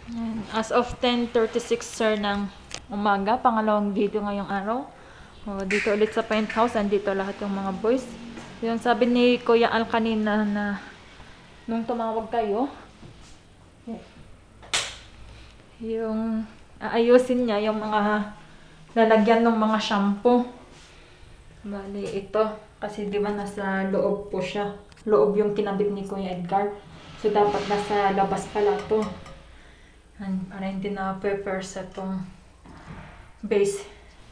Yan. As of 10:36 sir ng umaga, pangalawang video ngayong araw. Dito ulit sa penthouse, andito lahat yung mga boys. Yung sabi ni Kuya Al kanina na nung tumawag kayo, yung aayusin niya yung mga lalagyan ng mga shampoo. Bali ito, kasi di ba nasa loob po siya. Loob yung kinabit ni Kuya Edgar. So dapat nasa labas pala to. Para hindi na pe-persa itong base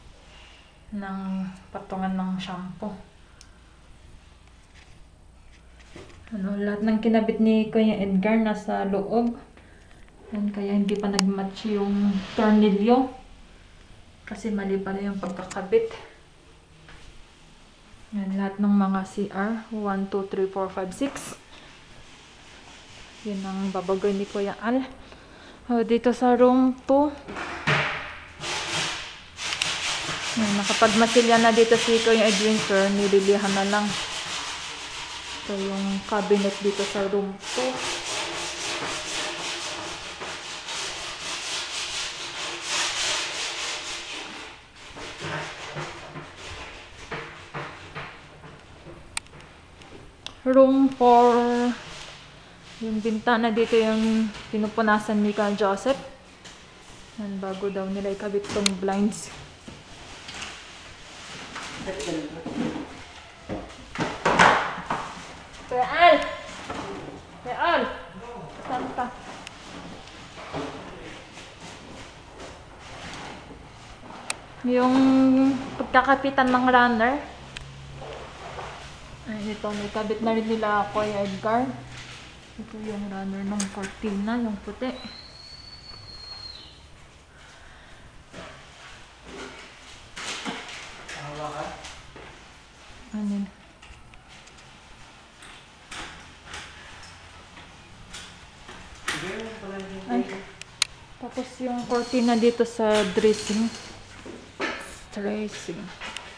ng patungan ng shampoo. Lahat ng kinabit ni Kuya Edgar nasa loob. Kaya hindi pa nag-match yung tornilyo. Kasi mali pala yung pagkakabit. Lahat ng mga CR. 1, 2, 3, 4, 5, 6. Yun ang babagoy ni Kuya Al. Dito sa room 2. Nakapagmasilya na dito si Kuya Edwin sir. Nililihan na lang. Ito yung cabinet dito sa room 2. Room 4. Yung bintana dito yung pinupunasan ni Ka Joseph. Bago daw nila ikabit tong blinds. Kuya Al! Kuya Al! Saan ka? Yung pagkakapitan ng runner. Ito, may kabit na rin nila Kuya Edgar. Ito yung runner ng cortina, yung puti. Ano? Ay. Tapos yung cortina dito sa dressing. Dressing.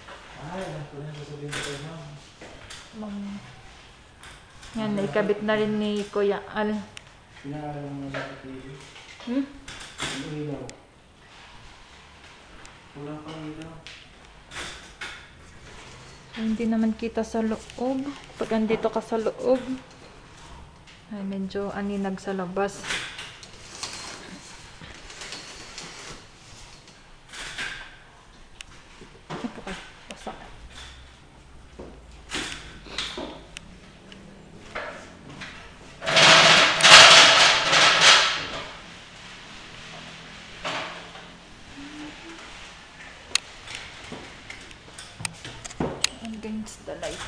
Yan, naikabit na rin ni Kuya Al. Hindi naman kita sa loob. Pag andito ka sa loob, ay medyo aninag sa labas. Against the light.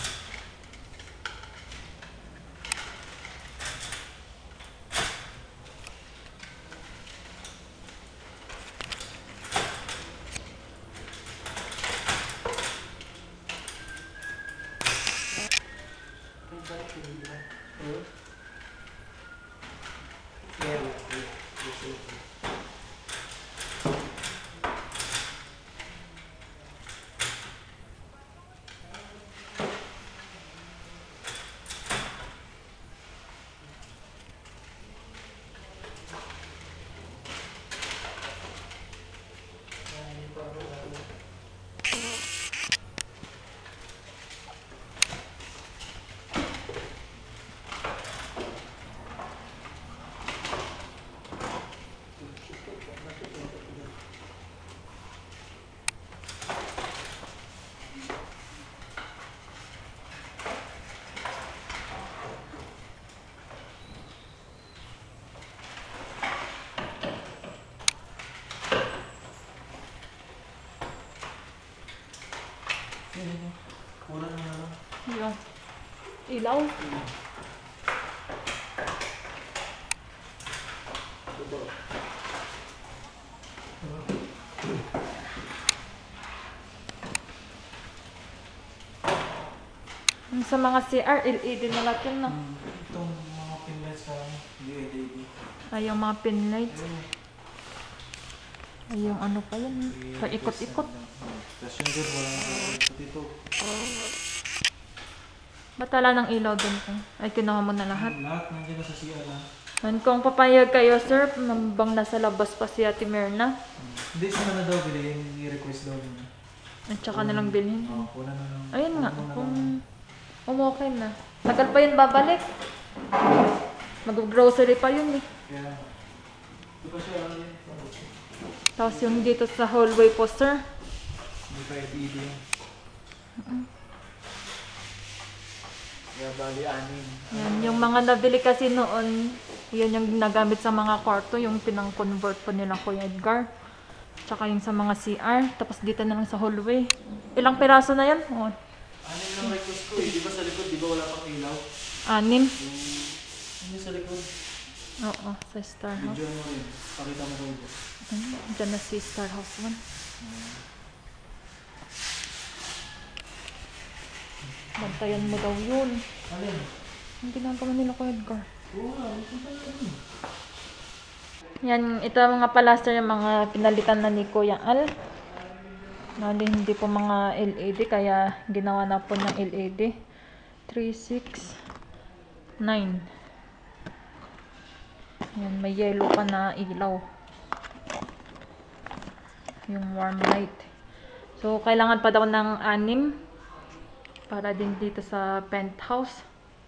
Yung ilaw. Sa mga CR, LED na lahat yun, no? Itong mga pin lights sa LED. Ay, yung mga pin lights. Ay, yung ano pa yun, paikot-ikot. Tapos yung doon, wala na dito. Ba't wala ng ilaw dun? Ay, kinuha mo na lahat? Lahat nandiyan na sa CR na. And kung papayag kayo, sir, bang nasa labas pa si Ate Myrna, Hindi siya na daw bilhin, i-request daw niya. at saka nalang bilhin. Oo, kuna na lang. Ayun nga, Kuna na kung lang. okay na. Tagal pa yun babalik. Mag-grocery pa yun eh. Kaya, di ba siya ano yun? Tapos yung dito sa hallway po, sir. Hindi pa LED yun. Kaya bali anin. Yan, yung mga nabili kasi noon, yun yung ginagamit sa mga kwarto, yung pinang-convert po nila Kuya Edgar. Tsaka yung sa mga CR, tapos dito na lang sa hallway. Ilang piraso na yan? Oh, Anin lang request ko eh. Di ba sa likod, di ba wala pang ilaw? 6. Yung sa likod. Oo, sa Star House. Video mo rin. Pakita mo kayo. Diyan na si Star House 1. Bantayan mo daw yun. Alin? Ang ginagawa nila Kuya Edgar. Oo nga, punta na rin. Yan, ito mga pala sir, yung mga pinalitan na ni Kuya Al. Hindi po mga LED, kaya ginawa na po ng LED. 3, 6, 9. Yan, may yellow pa na ilaw. Yung warm light. So, kailangan pa daw ng 6 para din dito sa penthouse.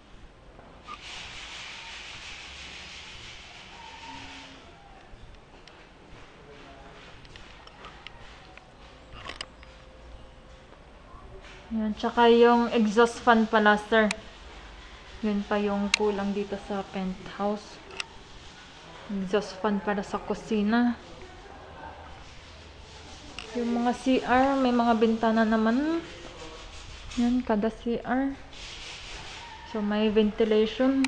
Yan, tsaka yung exhaust fan pala, sir. Yun pa yung kulang dito sa penthouse. Exhaust fan para sa kusina. Yung mga CR, may mga bintana naman. Yan, kada CR. So, may ventilation.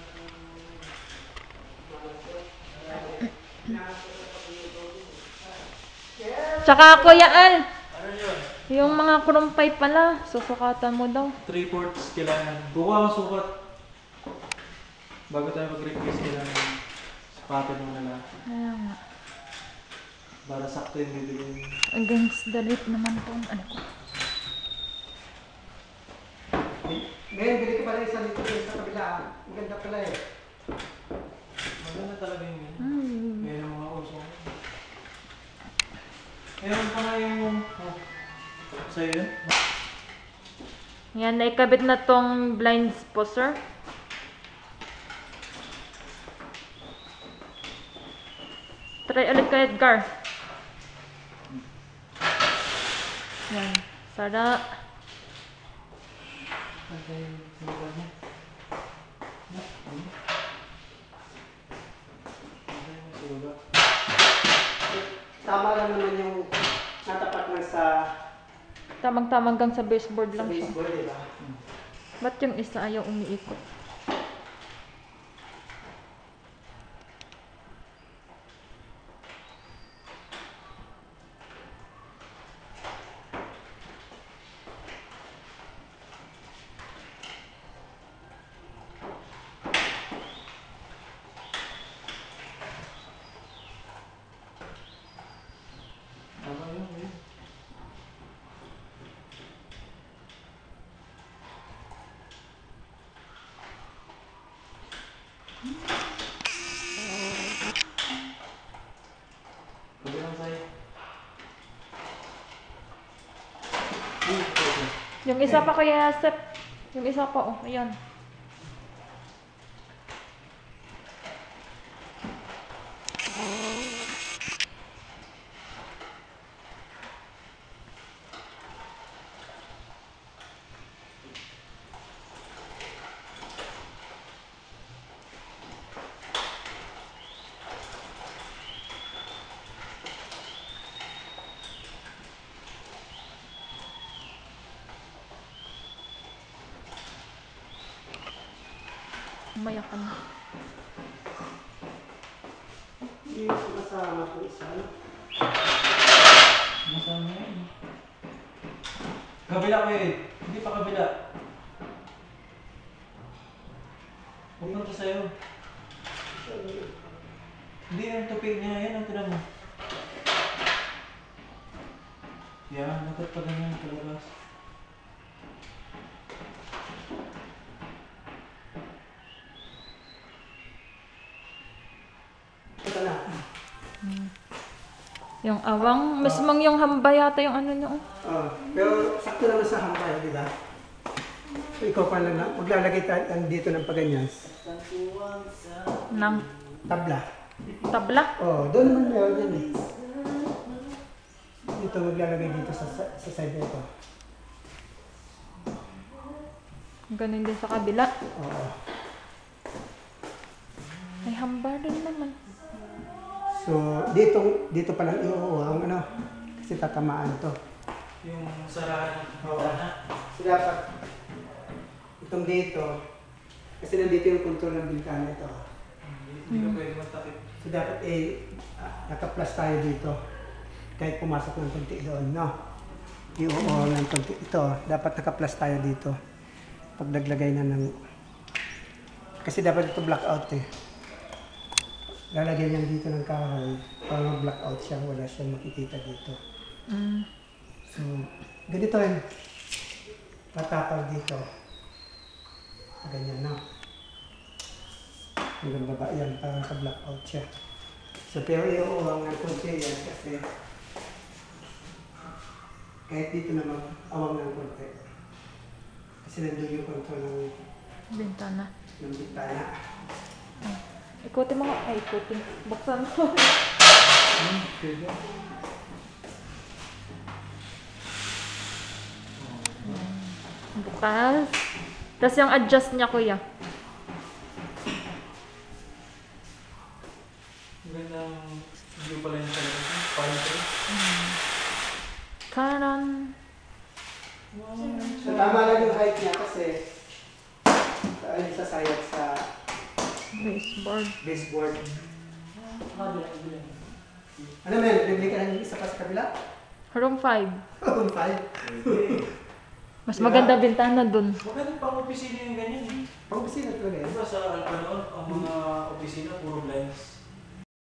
Tsaka, Kuya Al, Ano yun? yung mga kurumpay pala, susukatan mo daw. 3/4 kailangan. Buka ang sukat. Bago tayo mag-request kailangan sapatin mo na lang. Kaya nga. Para sakto yung bibili. Against the light naman po. Ano ko? Ngayon, bili ko pala isang dito sa kabila. Ang ganda pala eh. Maganda talaga yung yun. Hmm. Meron mga uso. Meron pa nga yung... Oh. Sa'yo yun? Yan, naikabit na tong blinds po, sir. Try ulit kay Edgar. Yan. Sara. Okay, sinukat mo. Sinukat. Tama lang naman yung natapat lang sa Tamang-tamang gang sa baseboard lang siya. baseball, di ba? Ba't yung isa ayaw umiikot? Tama yun, yun. Pwede lang sa'yo. Yung isa pa kaya, Sep. Yung isa pa, oh. Ayan. Umayak ka na. Yung sumasama ko isa. no? Nasaan na yun? Kabila ko eh. Hindi pa kabila. Pupunta sa'yo. Hindi yung tupig niya. Yan ang tinan mo. Yan, dapat pa ganyan palabas. na. Yung awang, mismong yung hamba yata yung ano nyo. Pero sakto naman sa hambay, di ba? Ikaw pa lang na, maglalagay tayo dito ng paganyan. Ng Tabla. tabla. Doon naman meron yan eh. Dito maglalagay dito sa side nito. Ganun din sa kabila. Oo. May hamba rin naman. So, dito pa lang iuuhang ano. Kasi tatamaan to. Yung sarahan. Oo. So, dapat itong dito, kasi nandito yung control ng bintana ito. Hindi ka pwede magtakip. So, dapat naka-plus tayo dito. Kahit pumasok ng konti doon, no? Iuuhang ng konti. Ito, dapat naka-plus tayo dito. Pag naglagay na ng... Kasi dapat ito blackout eh. Lalagyan yan dito ng kahoy para mag-blackout siya, wala siyang makikita dito. So, ganito yun. Matapal dito. Ganyan na. Hanggang baba yan para ka-blackout siya. So, pero iuuwang ng konti yan kasi kahit dito naman awang ng konti. Kasi nandun yung control Bintana. ng bintana. Ikutin mo. Ay, ikutin. Buksan mo. Pwede. Bukas. Tapos yung adjust niya, kuya. Magandang view pala yung television. Fire tree. Karan. So, tama lang yung height niya kasi ay sasayad sa Baseboard. baseboard. Ano men, bibili ka ng isa pa sa kabila? Room 5. Room 5. Mas maganda bintana dun. Maganda pang opisina yung ganyan eh. Pang-opisina talaga Di yan. ba sa Alpha noon, ang mga opisina puro blinds.